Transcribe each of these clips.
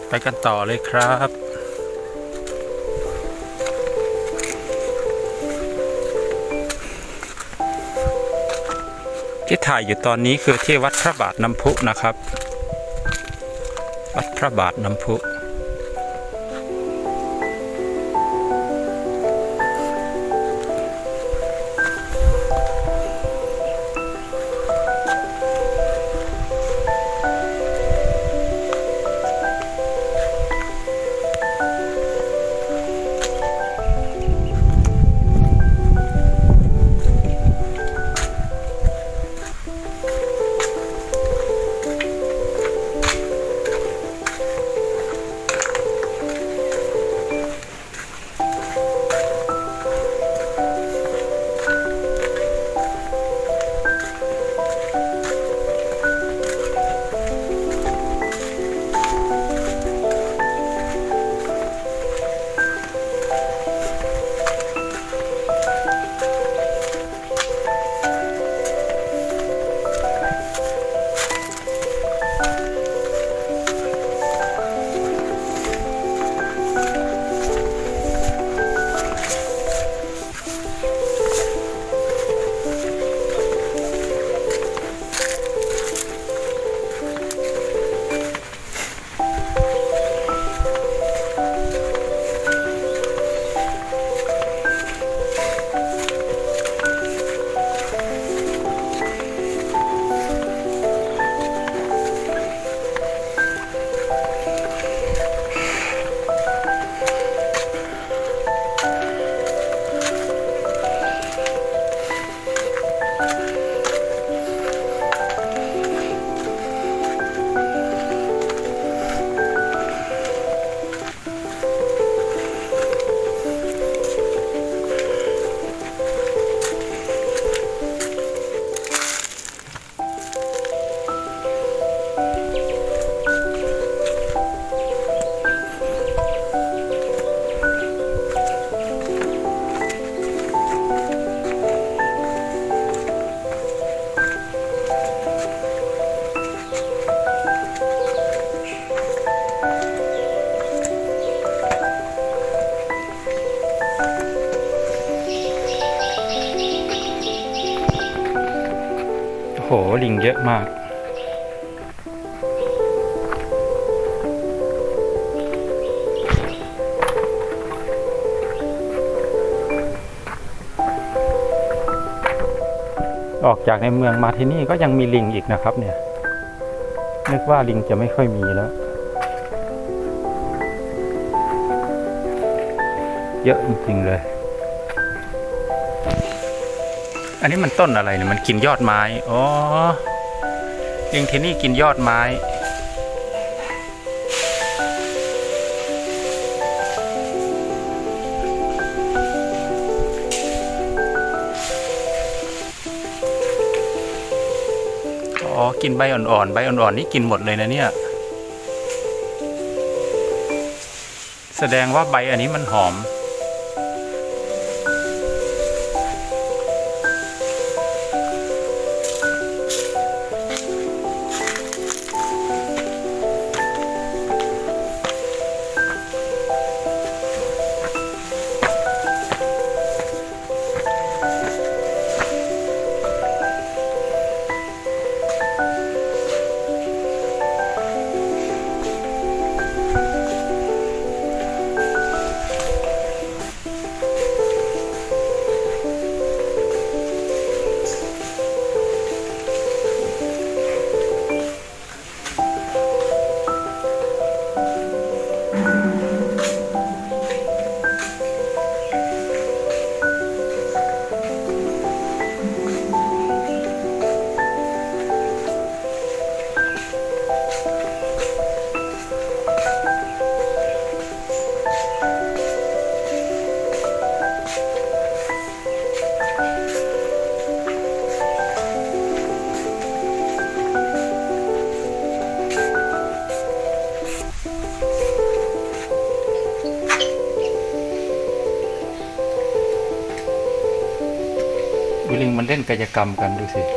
ไปกันต่อเลยครับที่ถ่ายอยู่ตอนนี้คือที่วัดพระบาทน้ำพุนะครับวัดพระบาทน้ำพุโหลิงเยอะมากออกจากในเมืองมาที่นี่ก็ยังมีลิงอีกนะครับเนี่ยนึกว่าลิงจะไม่ค่อยมีแล้วเยอะจริงๆเลยอันนี้มันต้นอะไรเนี่ยมันกินยอดไม้อ๋อลิงที่นี่กินยอดไม้อ๋อกินใบอ่อนๆใบอ่อนๆนี่กินหมดเลยนะเนี่ยแสดงว่าใบอันนี้มันหอมลิงมันเล่นกายกรรมกันดูสิ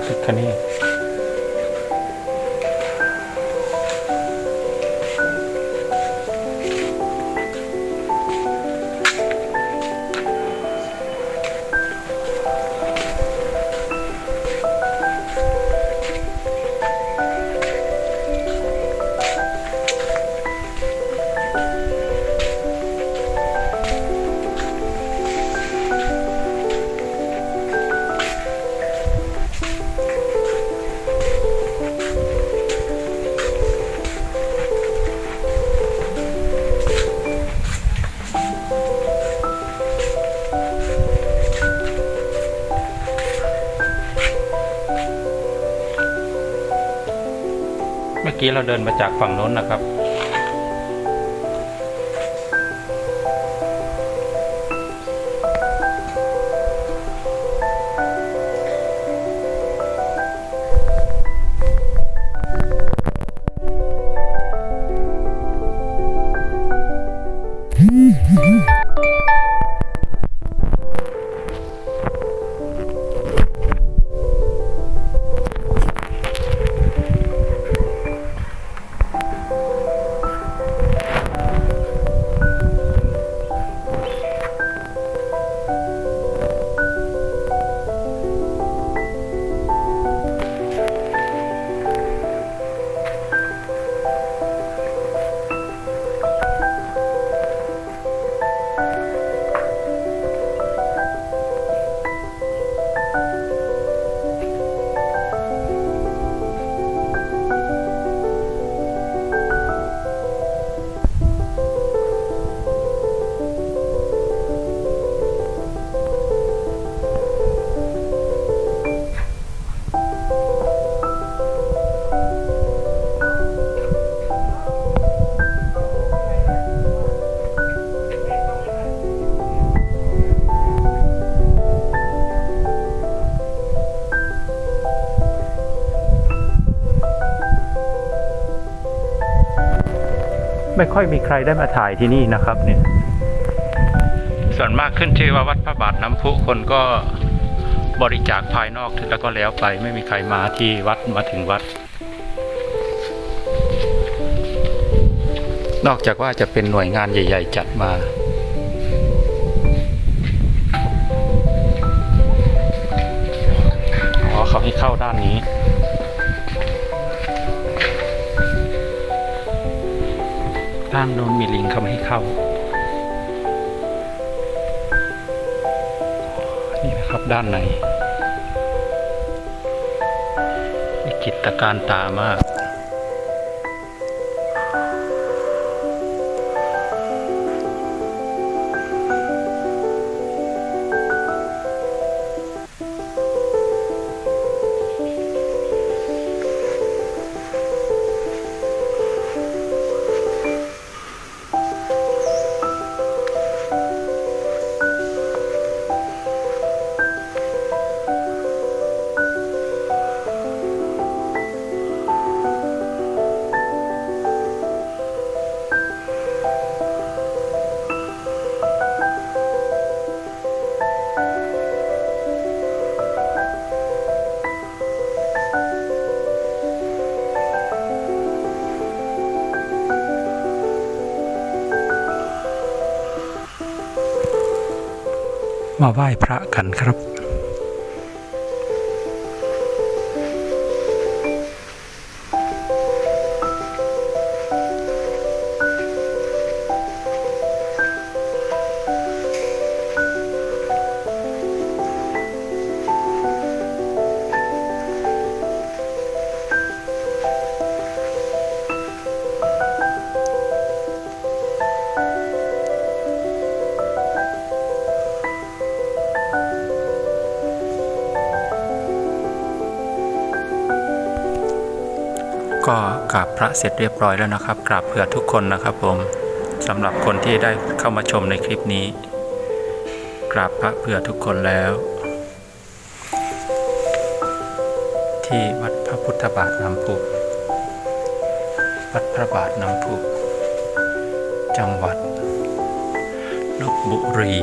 พิฆเนศเมื่อกี้เราเดินมาจากฝั่งโน้นนะครับไม่ค่อยมีใครได้มาถ่ายที่นี่นะครับเนี่ยส่วนมากขึ้นชื่อว่าวัดพระบาทน้ำพุคนก็บริจาคภายนอกแล้วก็แล้วไปไม่มีใครมาที่วัดมาถึงวัดนอกจากว่าจะเป็นหน่วยงานใหญ่ๆจัดมาอ๋อเขาให้เข้าด้านนี้ด้านโน้นมีลิงเขาไม่ให้เข้านี่นะครับด้านในวิจิตรการตามากมาไหว้พระกันครับ ก็กราบพระเสร็จเรียบร้อยแล้วนะครับกราบเผื่อทุกคนนะครับผมสำหรับคนที่ได้เข้ามาชมในคลิปนี้กราบพระเผื่อทุกคนแล้วที่วัดพระพุทธบาทน้ำพุวัดพระบาทน้ำพุจังหวัดลพบุรี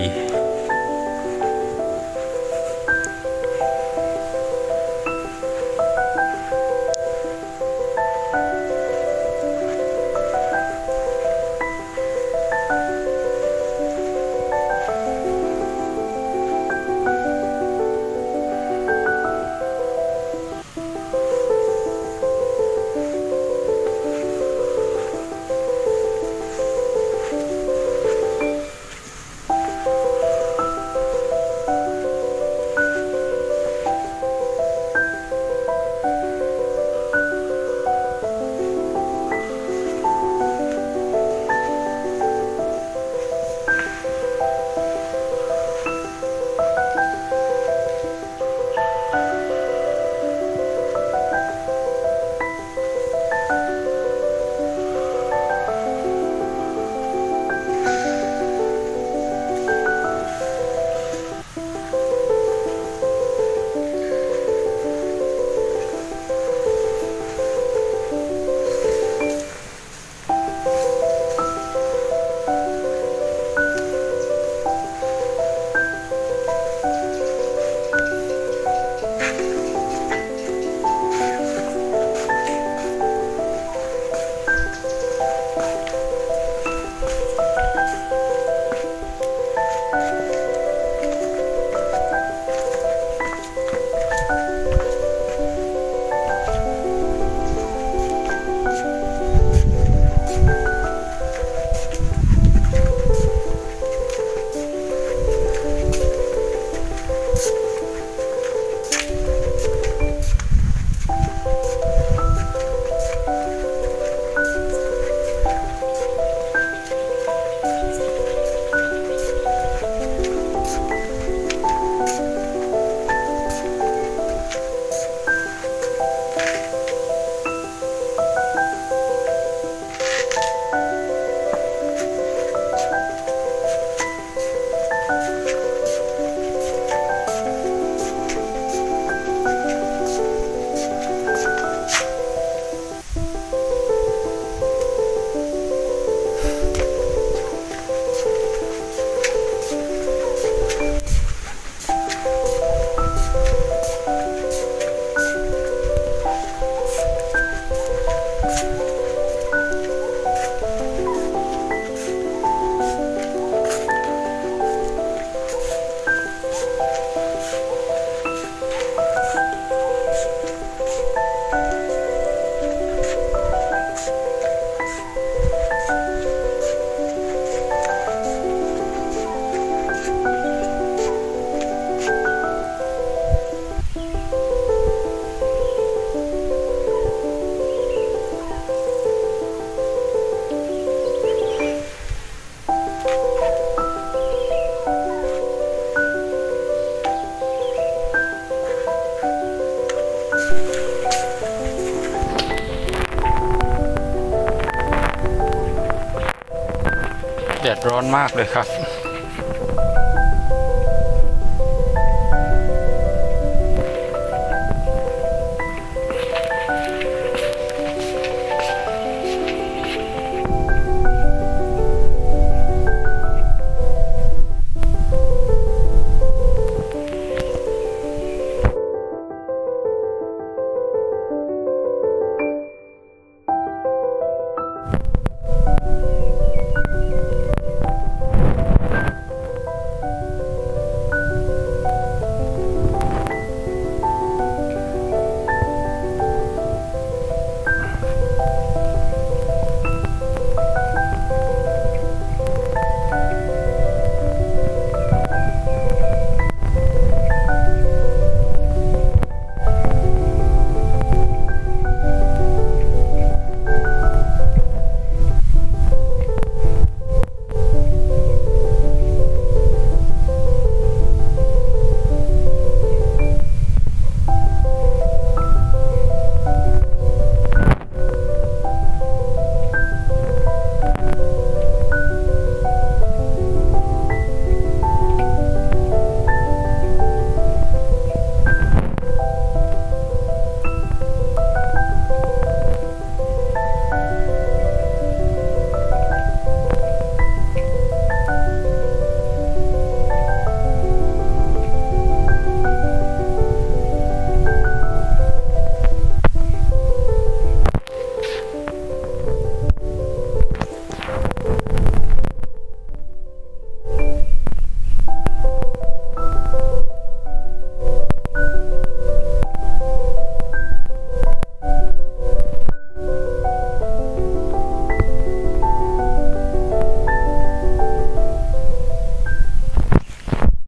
ร้อนมากเลยครับ